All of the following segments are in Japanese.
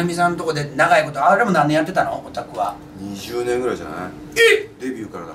ゆみさんのとこで長いこと、あれも何年やってたの、オタクは。 20年ぐらいじゃない？ え、 デビューからだから。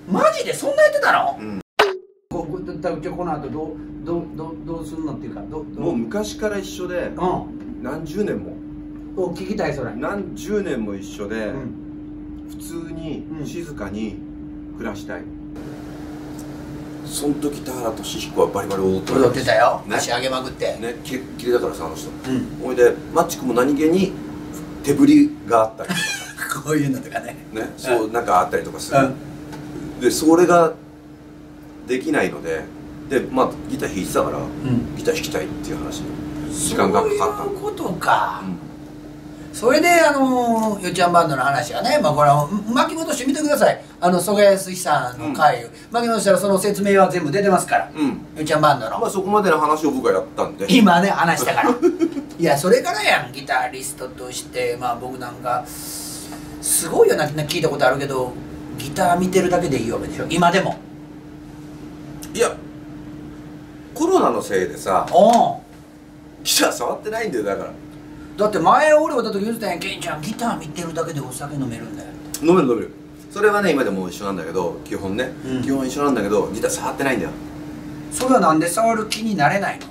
マジでそんなやってたの？ うん。 じゃあこの後どうするのっていうか、 もう昔から一緒で、何十年も聞きたい。それ何十年も一緒で、 うん、 普通に静かに暮らしたい。その時田原俊彦はバリバリ踊ってたよ、 ね、 足上げまくってね、キレッキレだからさ、あの人。 ほいでマッチ君も何気に手振りがあったりとかさこういうのとかね、 そうなんかあったりとかする。でそれができないので、まあギター弾いてたから、ギター弾きたいっていう話に時間がかかった。 そういうことか。それでよっちゃんバンドの話はね、まあこれは巻き戻してみてください。曽我康さんの回、巻き戻したらその説明は全部出てますから、よっちゃんバンドの。 まあそこまでの話を僕がやったんで、 今ね話したからいや、それからやん、ギタリストとして。まあ僕なんかすごいよな、聞いたことあるけど、ギター見てるだけでいいわけでしょ、今でも。 いや、コロナのせいでさ、ギター触ってないんだよ。だからだって前俺おった時言ってたやん、ケンちゃんギター見てるだけでお酒飲めるんだよ。 飲める飲める。それはね、今でも一緒なんだけど、基本ね、基本一緒なんだけど、ギター触ってないんだよ。 それはなんで触る気になれないの？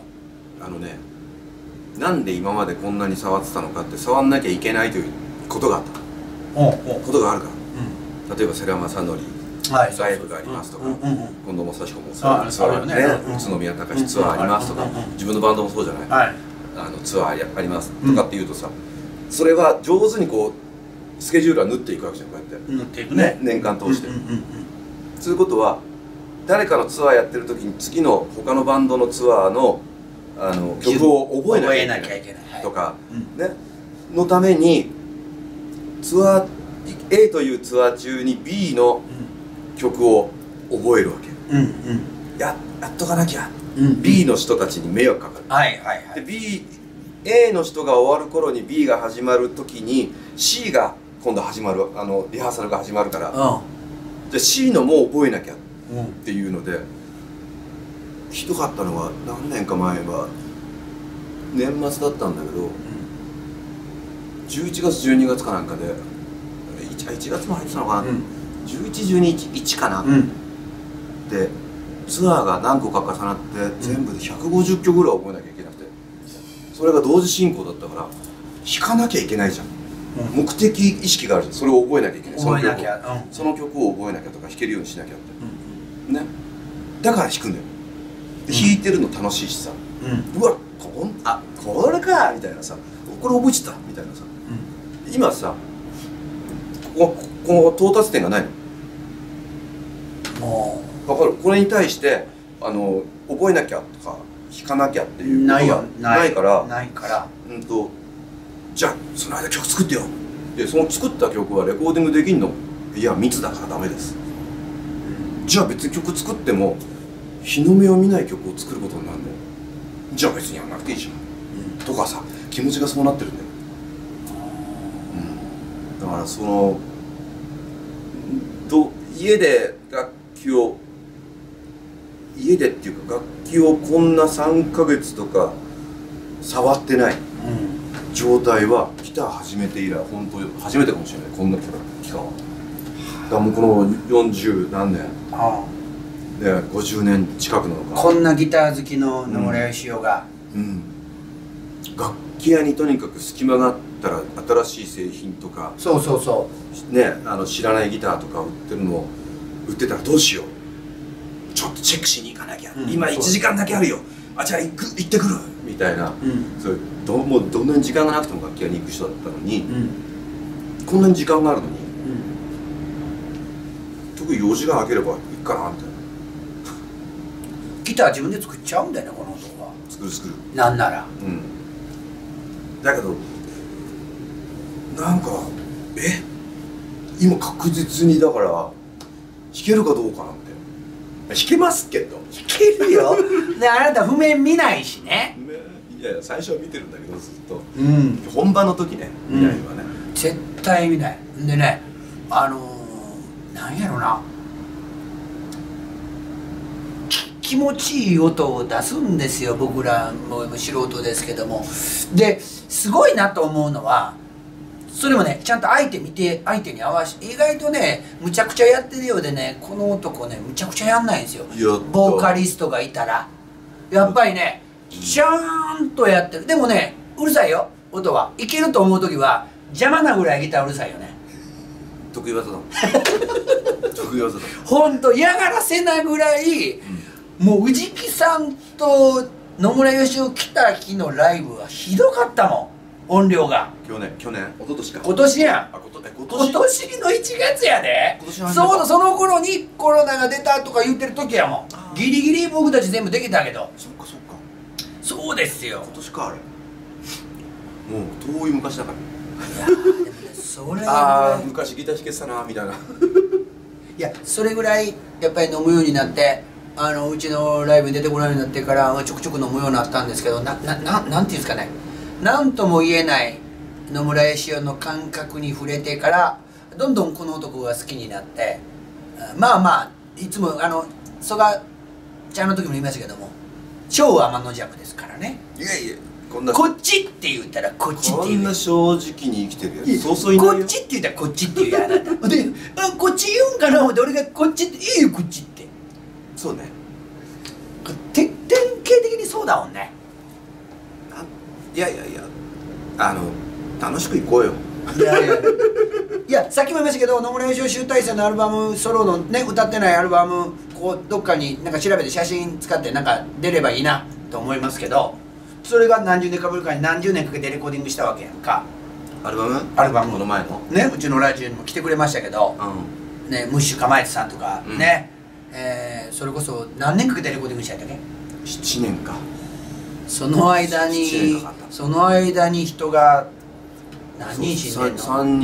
なんで今までこんなに触ってたのかって、触んなきゃいけないということがあった。ことがあるから。例えば世良正則ライブがありますとか、近藤正彦もそうね、宇都宮隆ツアーありますとか、自分のバンドもそうじゃない、ツアーありますとかっていうとさ、それは上手にこうスケジュールは縫っていくわけじゃん。こうやって縫っていくね、年間通して。そういうことは、誰かのツアーやってる時に次の他のバンドのツアーの曲を覚えなきゃいけないとかねのために、ツアー A というツアー中に B の曲を覚えるわけ。やっとかなきゃ、B の人たちに迷惑かかる。で A の人が終わる頃に B が始まる時に C が今度始まる、リハーサルが始まるから、じゃあ C のも覚えなきゃっていうので、ひどかったのは何年か前は年末だったんだけど、11月12月かなんかで、1月も入ってたのかな、11、12、1かな、でツアーが何個か重なって全部で150曲ぐらい覚えなきゃいけなくて、それが同時進行だったから弾かなきゃいけないじゃん。目的意識があるじゃん。それを覚えなきゃいけない。その曲を覚えなきゃとか弾けるようにしなきゃってね。だから弾くんだよ。弾いてるの楽しいしさ、うわこれかみたいなさ、これ覚えちゃったみたいなさ。今さ、この到達点がないの。分かる？これに対して覚えなきゃとか弾かなきゃっていうことがないから、じゃあその間曲作ってよ。でその作った曲はレコーディングできんの？いや密だからダメです。じゃあ別に曲作っても日の目を見ない曲を作ることになるんだよ。じゃあ別にやんなくていいじゃん、とかさ、気持ちがそうなってるんだよ。だから家で家でっていうか楽器をこんな3ヶ月とか触ってない状態はギター始めて以来本当初めてかもしれない。こんな期間はだからもうこの40何年で50年近くなのか。 こんなギター好きの野村義雄が、 楽器屋にとにかく隙間があったら新しい製品とかね、知らないギターとか売ってたらどうしよう、ちょっとチェックしに行かなきゃ、今1時間だけあるよ、じゃあ行ってくるみたいな、もうどんなに時間がなくても楽器屋に行く人だったのに、こんなに時間があるのに、特に用事がなければいいかなみたいな。 ギター自分で作っちゃうんだよね、この男は。 作るなんなら。 だけどなんか今確実にだから弾けるかどうかなんて。弾けますけど。 弾けるよで、あなた譜面見ないしね。 いや最初は見てるんだけど、ずっと本番の時ね見ないのはね、 絶対見ない。でね、なんやろな、 気持ちいい音を出すんですよ、僕らも素人ですけども。ですごいなと思うのは、それもねちゃんと相手見て相手に合わせて、意外とねむちゃくちゃやってるようでね、この男ねむちゃくちゃやんないんですよ。ボーカリストがいたらやっぱりねちゃんとやってる。でもねうるさいよ、音はいけると思う時は邪魔なぐらいギターうるさいよね。 得意技だ得意技だ。 ほんと嫌がらせなぐらい、もう宇治木さんと野村義雄来た日のライブはひどかったもん、音量が。 去年一昨年か。 今年やん。 今年の1月やで。その頃にコロナが出たとか言ってる時やもん。ギリギリ僕たち全部できたけど。 そっか。 そうですよ。 今年かあれ。もう遠い昔だから。 いやでもねそれああ昔ギター弾けてたなみたいな。いやそれぐらいやっぱり飲むようになって、うちのライブに出てこないようになってからちょくちょく飲むようになったんですけど、なんていうんですかね、なんとも言えない野村義雄の感覚に触れてからどんどんこの男が好きになって、まあいつも曽我ちゃんの時も言いましたけども、超天の弱ですからね。 いやこっちって言ったらこっちって言う。 こんな正直に生きてるやつそうそういないよ。 こっちって言ったらこっちって言うやあなたでこっち言うんかな思って俺がこっちっていいよこっちって。 そうね、 典型的にそうだもんね。 いや楽しくいこうよ。 いやさっきも言いましたけど、野村義雄集大成のアルバムソロのね歌ってないアルバムこうどっかになんか調べて写真使ってなんか出ればいいなと思いますけど、それが何十年かぶるかに何十年かけてレコーディングしたわけやんか。 アルバムこの前のね、うちのラジオにも来てくれましたけど、ね、ムッシュかまえてさんとかね、それこそ何年かけてレコーディングしたんだっけ。 7年か。 その間に人が何人死んでんの。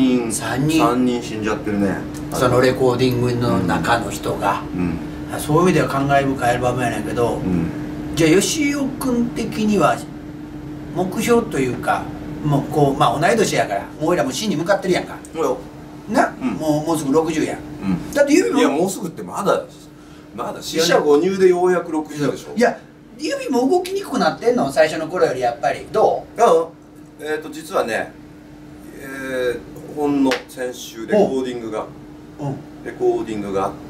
3人死んじゃってるね。 そのレコーディングの中の人が、そういう意味では感慨深いアルバムやねんけど、じゃあ吉雄君的には目標というか、もうこう同い年やからもう俺らも死に向かってるやんかな、もうすぐ60やん、だって指もいやもうすぐってまだ四捨五入でようやく60でしょ。 いや指も動きにくくなってんの最初の頃よりやっぱり。どう？ 実はね、ほんの先週レコーディングがあって、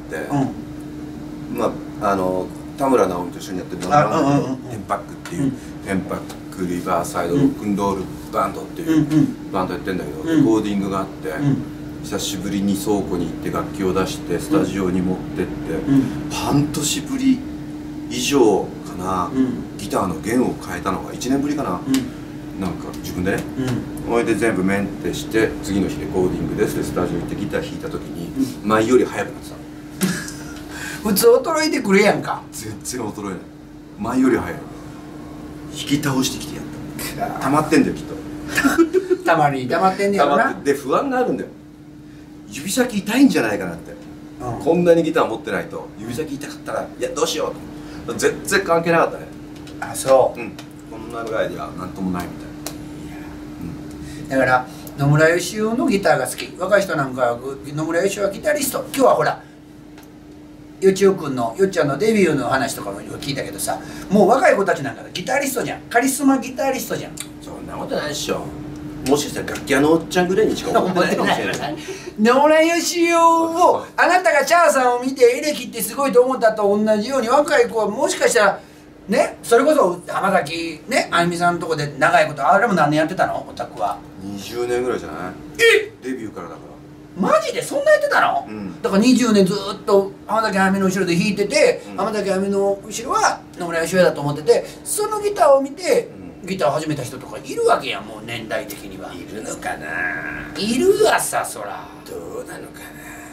田村直美と一緒にやってるテンパックっていうテンパックリバーサイドロックンロールバンドっていうバンドやってんだけど、レコーディングがあって、久しぶりに倉庫に行って楽器を出してスタジオに持ってって、半年ぶり以上かな、ギターの弦を変えたのが1年ぶりかな、なんか自分でね、それで全部メンテして次の日レコーディングですでスタジオ行ってギター弾いた時に前より速くなってた。 普通衰えてくるやんか。 全然衰えない。前より速い。引き倒してきてやった。溜まってんだよきっと。 たまに溜まってんねやろな。 で不安があるんだよ。指先痛いんじゃないかなって、こんなにギター持ってないと指先痛かったらいやどうしようと。全然関係なかったね。 あ、そう。 こんなぐらいではなんともないみたいな。 だから野村義雄のギターが好き。若い人なんか野村義雄はギタリスト。今日はほらよちおくんのよっちゃんのデビューの話とかも聞いたけどさ、もう若い子たちなんかギタリストじゃん。カリスマギタリストじゃん。 そんなことないでしょ。もしかしたら楽器屋のおっちゃんぐらいにしか思ってないかもしれない。 野村義雄をあなたがチャーさんを見てエレキってすごいと思ったと同じように、若い子はもしかしたらね、それこそ浜崎ねあゆみさんのとこで長いこと、あれも何年やってたのおたくは。 20年ぐらいじゃない？デビューからだから。 マジでそんなやってたの？だから20年ずっと浜崎あゆみの後ろで弾いてて、浜崎あゆみの後ろは野村義雄だと思ってて、そのギターを見てギターを始めた人とかいるわけやん。もう年代的にはいるのかな。 いるわさ、そら。 どうなのかな。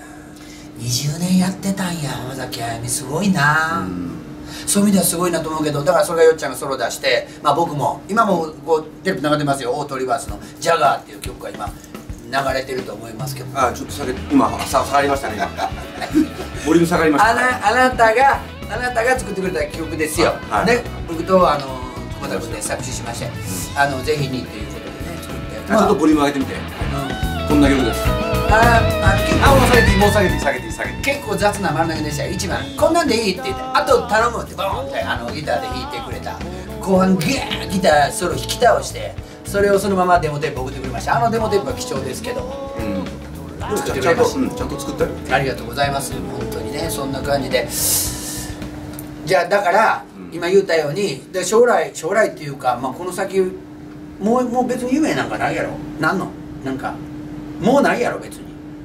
20年やってたんや浜崎あゆみ。すごいな。そういう意味ではすごいなと思うけど、だからそれがよっちゃんがソロ出して、僕も今もこうテレビ流れてますよ。オートリバースの「ジャガー」っていう曲が今流れてると思いますけど。 ちょっと今下がりましたね。ボリューム下がりました。 あなたが作ってくれた曲ですよ。ね、僕と久保田君で作詞しまして、ぜひにということでね作って。 ちょっとボリューム上げてみて。こんな曲です。 もうそれでもう下げていい下げていい下げていい。 結構雑な真ん中でしたよ。1番こんなんでいいって言って、あと頼むってボーンってギターで弾いてくれた。後半ギャーギターソロ弾き倒して、それをそのままデモテープ送ってくれました。デモテープは貴重ですけども、 作ってくれました。ちゃんと作ったよ。 ありがとうございます。本当にね、そんな感じで。じゃあだから、今言ったようにで将来っていうか、この先もう別に夢なんかないやろ。なんかもうないやろ別に。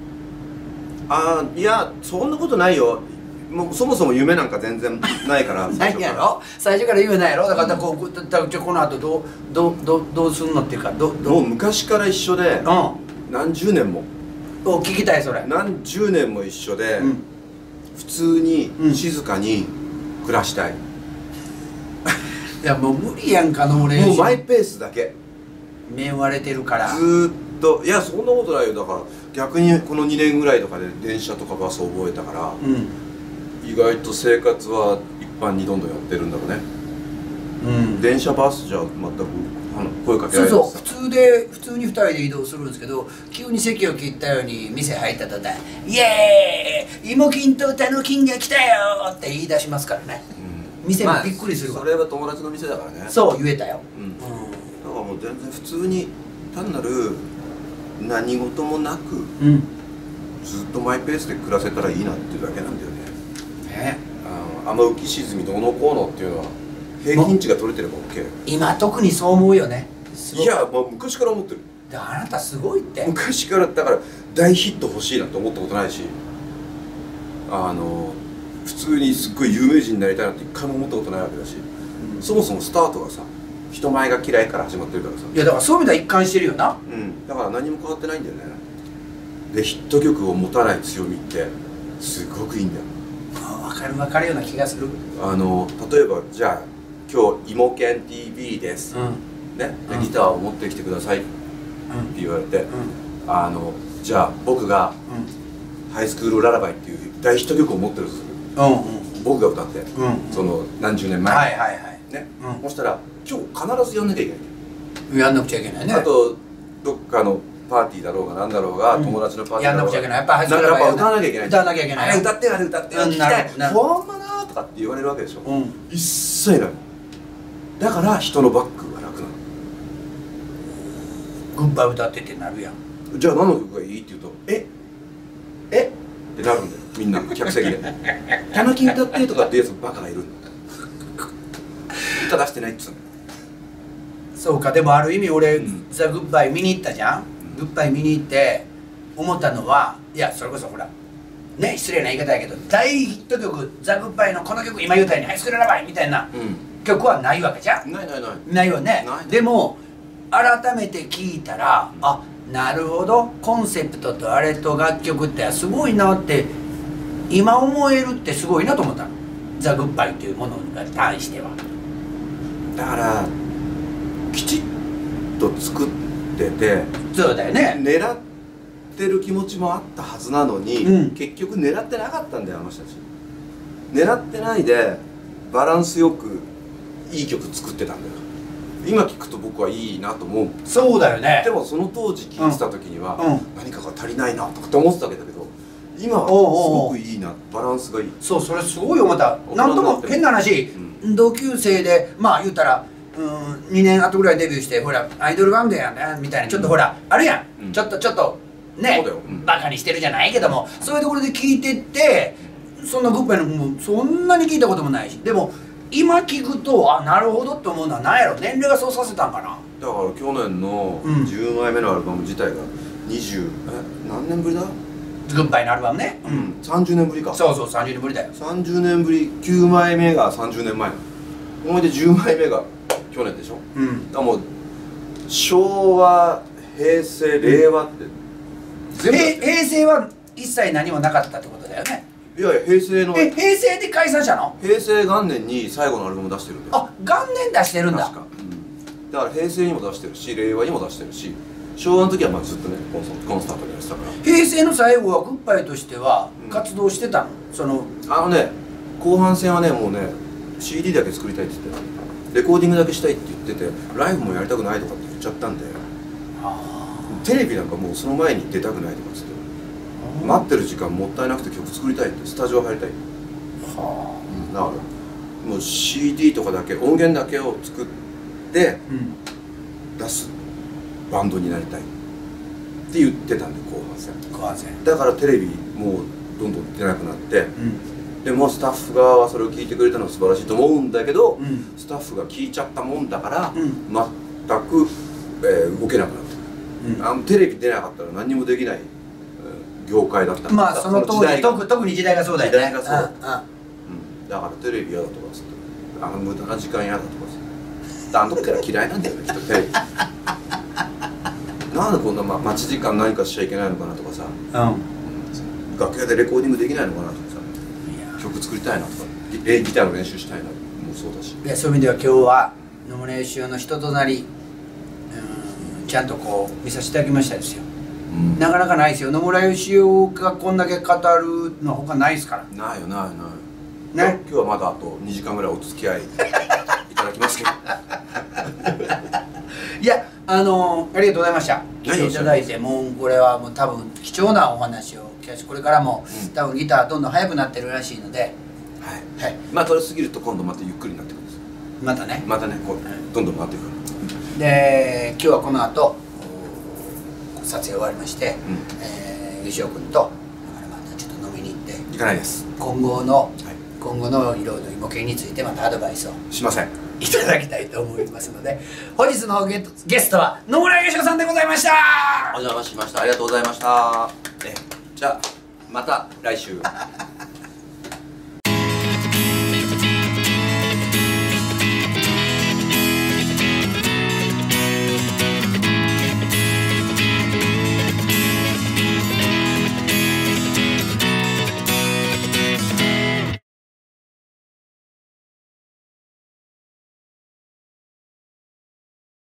いやそんなことないよ。もうそもそも夢なんか全然ないから。 ないやろ。最初から夢ないやろ。だからこの後どうすんのっていうか、 もう昔から一緒で、何十年も聞きたい。それ何十年も一緒で、普通に静かに暮らしたい。 いやもう無理やんか。もうマイペースだけ目割れてるから。 ずっと。いやそんなことないよ。だから逆にこの2年ぐらいとかで電車とかバス覚えたから、意外と生活は一般にどんどんやってるんだろうね。電車バスじゃ全く声かけられない。 そう普通に2人で移動するんですけど、急に席を切ったように店入った途端「イエーイ芋金とたぬ金が来たよ!」って言い出しますからね。店もびっくりするわ。 それは友達の店だからね。 そう言えたよ。 だからもう全然普通に単なる何事もなく、ずっとマイペースで暮らせたらいいなっていうだけなんだよね。雨浮き沈みどうのこうのっていうのは平均値が取れてれば OK。 今特にそう思うよね。 いや昔から思ってる。 あなたすごいって。 昔からだから大ヒット欲しいなんて思ったことないし、普通にすっごい有名人になりたいなんて一回も思ったことないわけだし、そもそもスタートがさ人前が嫌いから始まってるからさ。 いやだからそういう意味では一貫してるよな。 だから何も変わってないんだよね。でヒット曲を持たない強みってすごくいいんだよ。 分かるような気がする。 例えばじゃあ今日「イモケン TV です」ね、ギターを持ってきてくださいって言われて、じゃあ僕が「ハイスクールララバイ」っていう大ヒット曲を持ってるとする。僕が歌って、その何十年前ね。そしたら今日必ずやんなきゃいけない。 やんなくちゃいけないね。 あとどっかのパーティーだろうがなんだろうが、友達のパーティーやんなくちゃいけない。やっぱ歌わなきゃいけない。 歌わなきゃいけない。 歌って歌って聞きたい。ほんまなーとかって言われるわけでしょ。一切ない。だから人のバックが楽なの。 グッバイ歌ってってなるやん。 じゃあ何の曲がいいって言うと「えってなるんだよみんな客席で。「たぬき歌って」とかってやつバカがいるんだよ。歌出してないっつうの。 そうか。でもある意味俺ザ・グッバイ見に行ったじゃん。グッバイ見に行って思ったのは、いやそれこそほらね、失礼な言い方やけど大ヒット曲ザ・グッバイのこの曲今言うたように「ハイスクールララバイ」みたいな曲はないわけじゃん。ないよね。でも改めて聞いたら、なるほど、コンセプトとあれと楽曲ってすごいなって今思えるってすごいなと思ったの。ザ・グッバイっていうものに対しては。 だからきちっと作ってて、 そうだよね。 狙ってる気持ちもあったはずなのに、結局狙ってなかったんだよあの人たち。狙ってないでバランスよくいい曲作ってたんだよ。今聞くと僕はいいなと思う。 そうだよね。 でもその当時聴いてた時には何かが足りないなとかって思ってたわけだけど、今はすごくいいな、バランスがいい。 そう、それすごい思った。なんとも変な話、同級生で言うたら2年後ぐらいデビューして、ほらアイドルバンドやねみたいな、ちょっとほらあるやん、ちょっとねバカにしてるじゃないけども、そういうところで聞いてって、そんなグッバイのもそんなに聞いたこともないし、でも今聞くとなるほどって思うのは何やろ。年齢がそうさせたんかな。 だから去年の10枚目のアルバム自体が20何年ぶりだ。 グッバイのアルバムね。 30年ぶりか。 そうそう、30年ぶりだよ。 30年ぶり。9枚目が30年前の思い出。10枚目が去年でしょ。だからもう昭和平成令和って全部平成は一切何もなかったってことだよね。 いやいや平成の平成で解散したの。 平成元年に最後のアルバム出してるんだよ。 元年出してるんだ。 確か、だから平成にも出してるし令和にも出してるし、昭和の時はずっとねコンスタントにやってたから。 平成の最後はグッバイとしては活動してたの、その後半戦はねもうね CD だけ作りたいって言ってレコーディングだけしたいって言ってて、ライブもやりたくないとかって言っちゃったんで、テレビなんかもうその前に出たくないとかっつって、 待ってる時間もったいなくて曲作りたいってスタジオ入りたい。はあ、だからもう CD とかだけ音源だけを作って出すバンドになりたいって言ってたんで後半戦だからテレビもうどんどん出なくなって、でもスタッフ側はそれを聞いてくれたのは素晴らしいと思うんだけど、スタッフが聞いちゃったもんだから、全く、動けなくなって、テレビ出なかったら何にもできない、業界だった。 まあその当時特に時代がそうだよね。 時代がそうだからテレビ嫌だとかっつって無駄な時間嫌だとかさ、あの時から嫌いなんだよねきっとテレビ。なんでこんな待ち時間何かしちゃいけないのかなとかさ、楽屋でレコーディングできないのかなとかさ、曲作りたいなとかギターの練習したいなもそうだし、 いやそういう意味では今日は野村義雄の人となりちゃんとこう見させていただきましたですよ。なかなかないですよ。野村義雄がこんだけ語るの他ないですから。 ないよないね。今日はまだあと2時間ぐらいお付き合いいただきますけど。 いやありがとうございました。来ていただいて、もうこれはもう多分貴重なお話を聞かせて、これからも多分ギターどんどん速くなってるらしいので、 はい。まあ取りすぎると今度またゆっくりになってくるんですよ。またねこうどんどん回っていくから。で今日はこの後撮影終わりまして、義雄君とまたちょっと飲みに行って、 行かないです。 今後のいろいろ模型についてまたアドバイスをしませんいただきたいと思いますので、本日のゲストは野村義雄さんでございました。 お邪魔しました。ありがとうございました。じゃあまた来週。